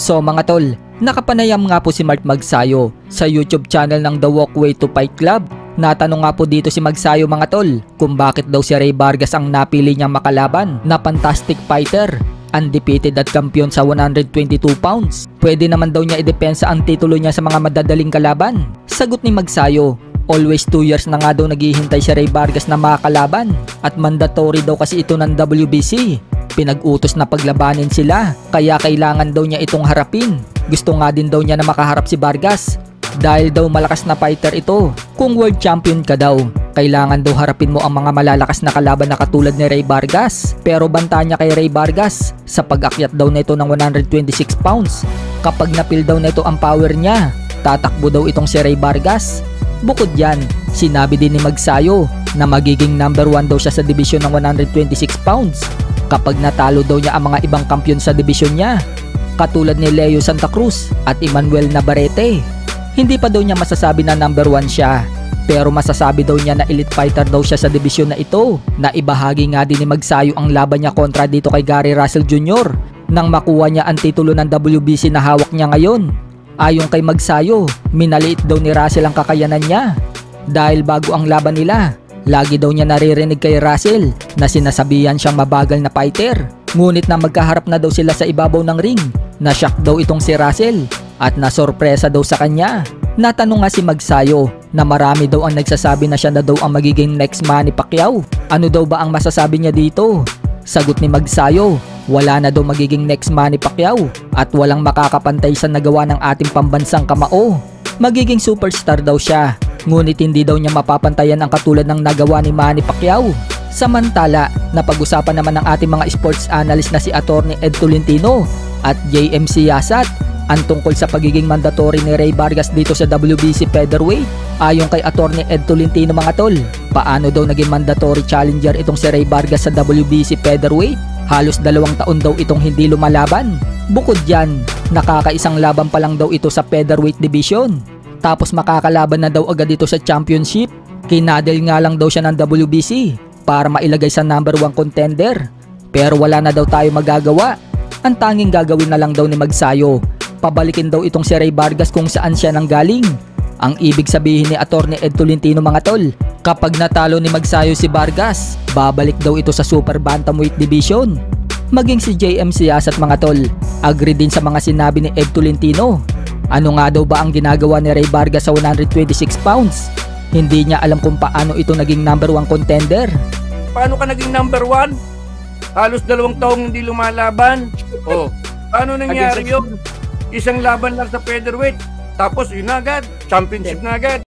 So mga tol, nakapanayam nga po si Mark Magsayo sa YouTube channel ng The Walkway to Fight Club. Natanong nga po dito si Magsayo mga tol kung bakit daw si Rey Vargas ang napili niyang makalaban na fantastic fighter, undefeated at kampiyon sa 122 pounds. Pwede naman daw niya idepensa ang titulo niya sa mga madadaling kalaban. Sagot ni Magsayo, always 2 years na nga daw naghihintay si Rey Vargas na makakalaban at mandatory daw kasi ito ng WBC. Pinag-utos na paglabanin sila, kaya kailangan daw niya itong harapin. Gusto nga din daw niya na makaharap si Vargas dahil daw malakas na fighter ito. Kung world champion ka daw, kailangan daw harapin mo ang mga malalakas na kalaban na katulad ni Rey Vargas. Pero banta niya kay Rey Vargas sa pag-akyat daw nito ng 126 pounds. Kapag napil daw nito ang power niya, tatakbo daw itong si Rey Vargas. Bukod yan, sinabi din ni Magsayo na magiging number 1 daw siya sa division ng 126 pounds kapag natalo daw niya ang mga ibang kampiyon sa division niya, katulad ni Leo Santa Cruz at Emmanuel Navarrete. Hindi pa daw niya masasabi na number 1 siya, pero masasabi daw niya na elite fighter daw siya sa division na ito. Na ibahagi nga din ni Magsayo ang laban niya kontra dito kay Gary Russell Jr. nang makuha niya ang titulo ng WBC na hawak niya ngayon. Ayon kay Magsayo, minaliit daw ni Russell ang kakayanan niya dahil bago ang laban nila, lagi daw niya naririnig kay Russell na sinasabihan siyang mabagal na fighter. Ngunit na magkaharap na daw sila sa ibabaw ng ring, na-shock daw itong si Russell at nasorpresa daw sa kanya. Natanong nga si Magsayo na marami daw ang nagsasabi na siya na daw ang magiging next Manny Pacquiao. Ano daw ba ang masasabi niya dito? Sagot ni Magsayo, wala na daw magiging next Manny Pacquiao at walang makakapantay sa nagawa ng ating pambansang kamao. Magiging superstar daw siya, ngunit hindi daw niya mapapantayan ang katulad ng nagawa ni Manny Pacquiao. Samantala, napag-usapan naman ng ating mga sports analyst na si Atty. Ed Tolentino at JMC Yasat ang tungkol sa pagiging mandatory ni Rey Vargas dito sa WBC featherweight. Ayon kay Atty. Ed Tolentino mga tol, paano daw naging mandatory challenger itong si Rey Vargas sa WBC featherweight? Halos 2 taon daw itong hindi lumalaban. Bukod dyan, nakakaisang laban pa lang daw ito sa featherweight division. Tapos makakalaban na daw agad ito sa championship. Kinadel nga lang daw siya ng WBC para mailagay sa number 1 contender. Pero wala na daw tayo magagawa. Ang tanging gagawin na lang daw ni Magsayo, pabalikin daw itong si Rey Vargas kung saan siya nanggaling. Ang ibig sabihin ni Atty. Ed Tolentino mga tol, kapag natalo ni Magsayo si Vargas, babalik daw ito sa super bantamweight division. Maging si JMC Yasat mga tol, agree din sa mga sinabi ni Ed Tolentino. Ano nga daw ba ang ginagawa ni Rey Vargas sa 126 pounds? Hindi niya alam kung paano ito naging number 1 contender. Paano ka naging number 1? Halos 2 taong hindi lumalaban. Oh, paano nangyari yun? Isang laban lang sa featherweight, tapos yun na agad, championship na agad.